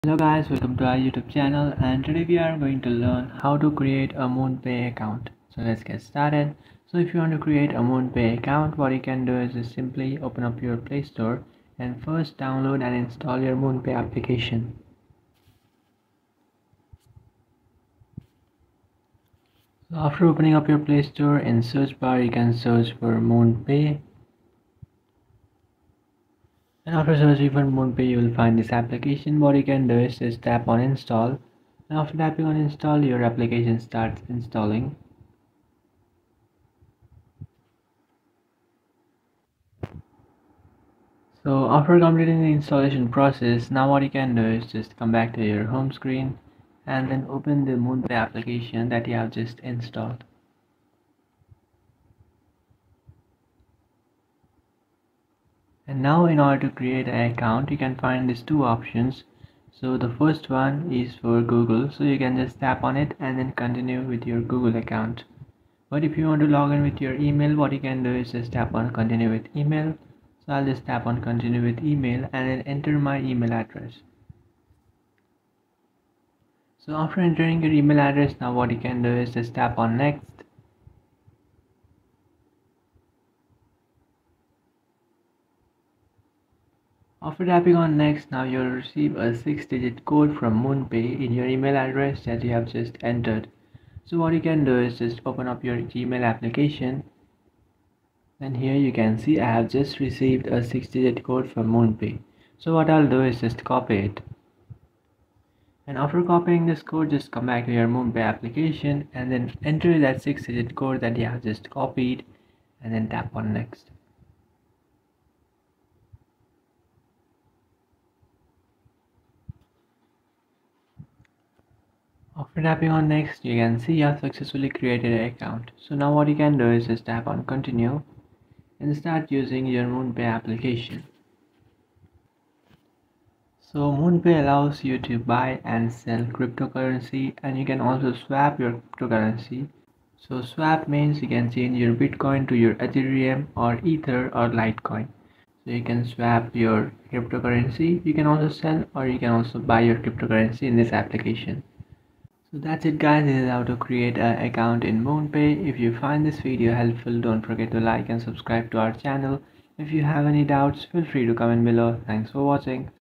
Hello guys, welcome to our YouTube channel, and today we are going to learn how to create a MoonPay account. So let's get started. So if you want to create a MoonPay account, what you can do is just simply open up your Play Store and first download and install your MoonPay application. So after opening up your Play Store, in search bar you can search for MoonPay. And after searching for MoonPay, you will find this application. What you can do is just tap on install, and after tapping on install, your application starts installing. So after completing the installation process, now what you can do is just come back to your home screen and then open the MoonPay application that you have just installed. And now in order to create an account, you can find these two options. So the first one is for Google, so you can just tap on it and then continue with your Google account. But if you want to log in with your email, what you can do is just tap on continue with email. So I'll just tap on continue with email and then enter my email address. So after entering your email address, now what you can do is just tap on next. After tapping on next, now you'll receive a 6-digit code from MoonPay in your email address that you have just entered. So what you can do is just open up your Gmail application, and here you can see I have just received a 6-digit code from MoonPay. So what I'll do is just copy it. And after copying this code, just come back to your MoonPay application and then enter that 6-digit code that you have just copied and then tap on next. After tapping on next, you can see you have successfully created an account. So now what you can do is just tap on continue and start using your MoonPay application. So MoonPay allows you to buy and sell cryptocurrency, and you can also swap your cryptocurrency. So swap means you can change your Bitcoin to your Ethereum or Ether or Litecoin. So you can swap your cryptocurrency, you can also sell, or you can also buy your cryptocurrency in this application. So that's it guys, this is how to create an account in MoonPay. If you find this video helpful, don't forget to like and subscribe to our channel. If you have any doubts, feel free to comment below. Thanks for watching.